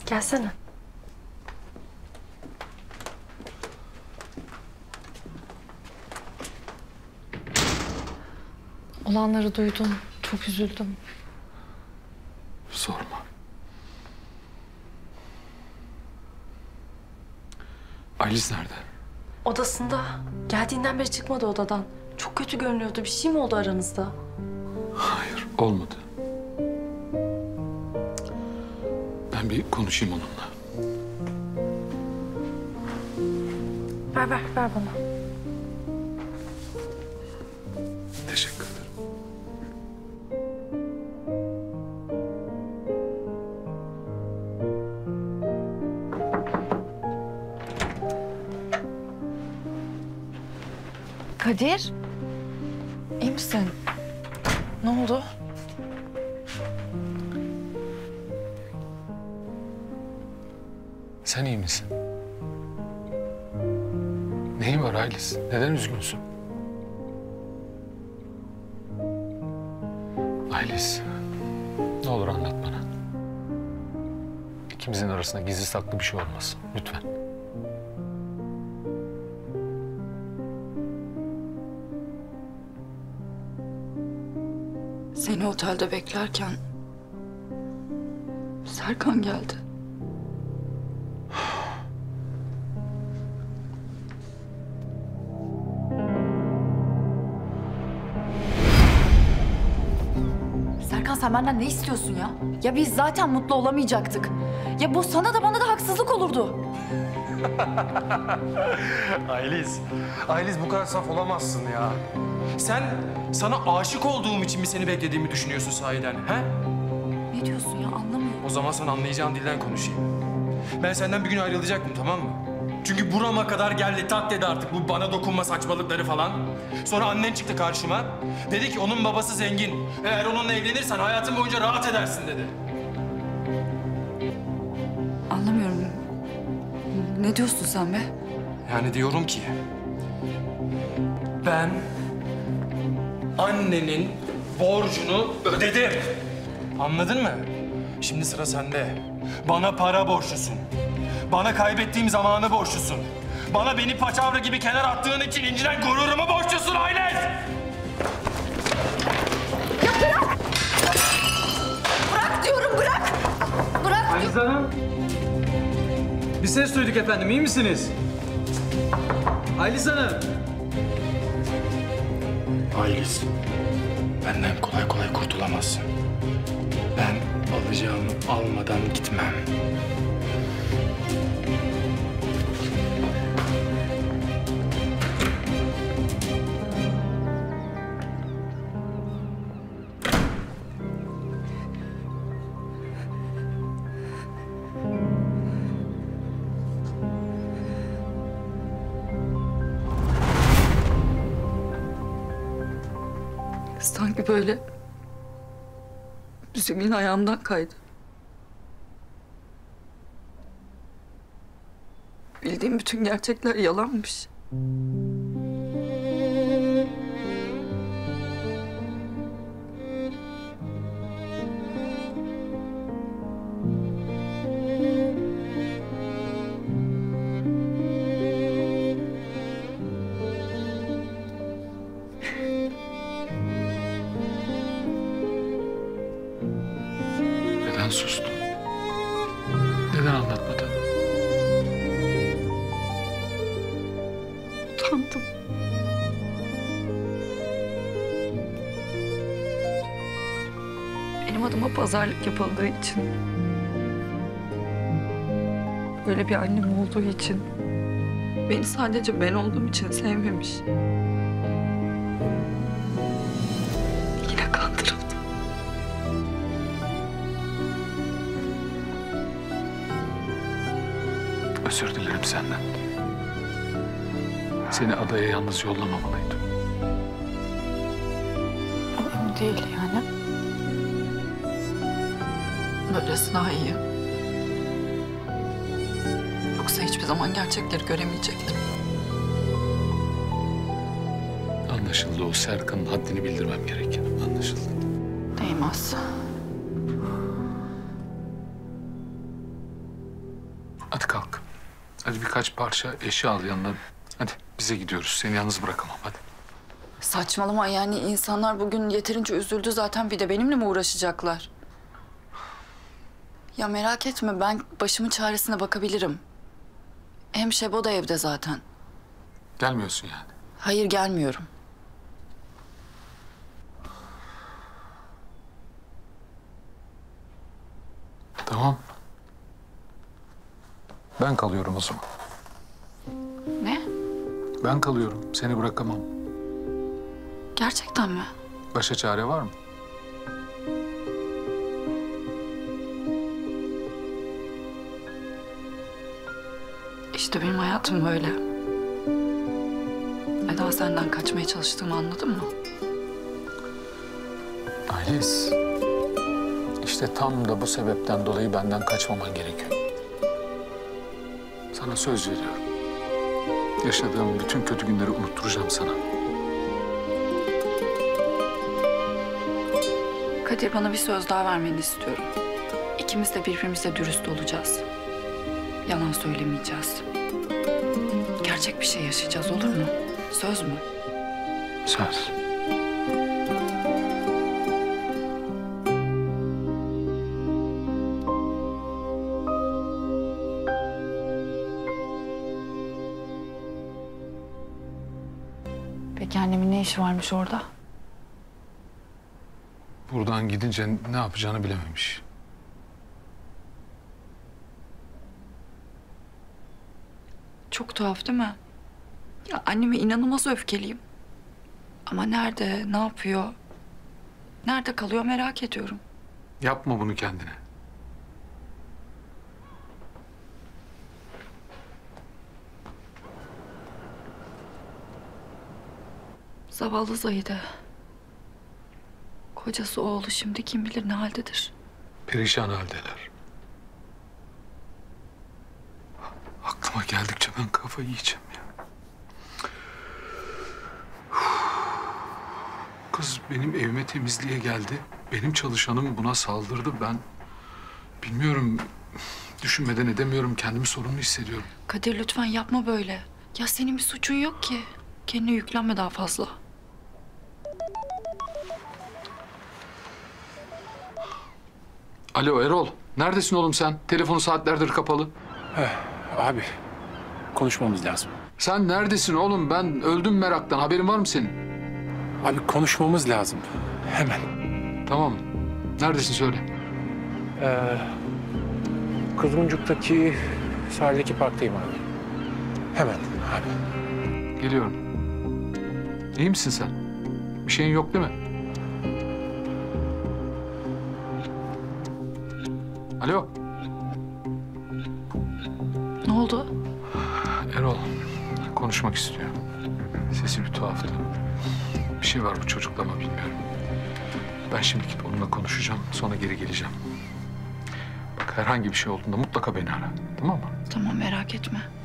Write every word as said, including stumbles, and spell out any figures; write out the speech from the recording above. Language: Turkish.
Gelsene. Olanları duydum. Çok üzüldüm. Sorma. Aylis nerede? Odasında. Geldiğinden beri çıkmadı odadan. Çok kötü görünüyordu. Bir şey mi oldu aranızda? Hayır, olmadı. Ben bir konuşayım onunla. Ver ver, ver bana. Teşekkür ederim. Kadir, iyi misin? Ne oldu? Sen iyi misin? Neyin var Aylis? Neden üzgünsün? Aylis, ne olur anlat bana. İkimizin arasında gizli saklı bir şey olmasın, lütfen. Seni otelde beklerken Serkan geldi. Serkan, sen benden ne istiyorsun ya? Ya biz zaten mutlu olamayacaktık. Ya bu sana da bana da haksızlık olurdu. Ayliz, Ayliz bu kadar saf olamazsın ya. Sen sana aşık olduğum için mi seni beklediğimi düşünüyorsun sahiden, he? Ne diyorsun ya, anlamıyorum. O zaman sana anlayacağın dilden konuşayım. Ben senden bir gün ayrılacaktım, tamam mı? Çünkü burama kadar geldi, tak dedi artık bu bana dokunma saçmalıkları falan. Sonra annen çıktı karşıma. Dedi ki onun babası zengin. Eğer onunla evlenirsen hayatın boyunca rahat edersin dedi. Anlamıyorum. Ne diyorsun sen be? Yani diyorum ki... Ben... annenin borcunu ödedim. Anladın mı? Şimdi sıra sende. Bana para borçlusun. Bana kaybettiğim zamanı borçlusun. Bana beni paçavra gibi kenar attığın için incinen gururumu borçlusun Ayliz! Ya bırak! Bırak diyorum, bırak! Bırak! Ayliz Hanım. Bir ses duyduk efendim, iyi misiniz? Ayliz Hanım. Ayliz, benden kolay kolay kurtulamazsın. Ben alacağımı almadan gitmem. Sanki böyle zemin ayağımdan kaydı. Bildiğim bütün gerçekler yalanmış. Neden sustun? Neden anlatmadın? Utandım. Benim adıma pazarlık yapıldığı için, böyle bir annem olduğu için, beni sadece ben olduğum için sevmemiş. Yine kandırıldı. Özür dilerim senden. Seni adaya yalnız yollamamalıydım. Önemli değil yani. Böylesi daha iyi. Yoksa hiçbir zaman gerçekleri göremeyecektim. Anlaşıldı, o Serkan'ın haddini bildirmem gereken. Anlaşıldı. Değmez. Hadi kalk. Hadi birkaç parça eşya al yanına. Hadi bize gidiyoruz. Seni yalnız bırakamam hadi. Saçmalama yani insanlar bugün yeterince üzüldü zaten bir de benimle mi uğraşacaklar? Ya merak etme ben başımın çaresine bakabilirim. Hem Şebo da evde zaten. Gelmiyorsun yani. Hayır gelmiyorum. Tamam. Ben kalıyorum o zaman. Ne? Ben kalıyorum. Seni bırakamam. Gerçekten mi? Başka çare var mı? İşte benim hayatım böyle. Eda senden kaçmaya çalıştığımı anladın mı? Aylis. İşte tam da bu sebepten dolayı benden kaçmaman gerekiyor. Sana söz veriyorum. Yaşadığım bütün kötü günleri unutturacağım sana. Kadir bana bir söz daha vermeni istiyorum. İkimiz de birbirimize dürüst olacağız. Yalan söylemeyeceğiz. Gerçek bir şey yaşayacağız olur mu? Söz mü? Söz. Peki annemin ne işi varmış orada? Buradan gidince ne yapacağını bilememiş. Çok tuhaf değil mi? Ya anneme inanılmaz öfkeliyim. Ama nerede, ne yapıyor? Nerede kalıyor merak ediyorum. Yapma bunu kendine. Zavallı Zahide. Kocası oğlu şimdi kim bilir ne haldedir. Perişan haldeler. Aklıma geldikçe ben kafayı yiyeceğim ya. Kız benim evime temizliğe geldi. Benim çalışanım buna saldırdı. Ben bilmiyorum, düşünmeden edemiyorum. Kendimi sorumlu hissediyorum. Kadir lütfen yapma böyle. Ya senin bir suçun yok ki. Kendine yüklenme daha fazla. Alo Erol, neredesin oğlum sen? Telefonu saatlerdir kapalı. Abi konuşmamız lazım. Sen neredesin oğlum? Ben öldüm meraktan. Haberin var mı senin? Abi konuşmamız lazım. Hemen. Tamam. Neredesin söyle. Ee, Kızılcık'taki sahildeki parktayım abi. Hemen abi. Geliyorum. İyi misin sen? Bir şeyin yok değil mi? Alo. Ne oldu? Erol konuşmak istiyor. Sesi bir tuhaftı. Bir şey var bu çocukla ama bilmiyorum. Ben şimdi gidip onunla konuşacağım. Sonra geri geleceğim. Bak herhangi bir şey olduğunda mutlaka beni ara. Tamam mı? Tamam merak etme.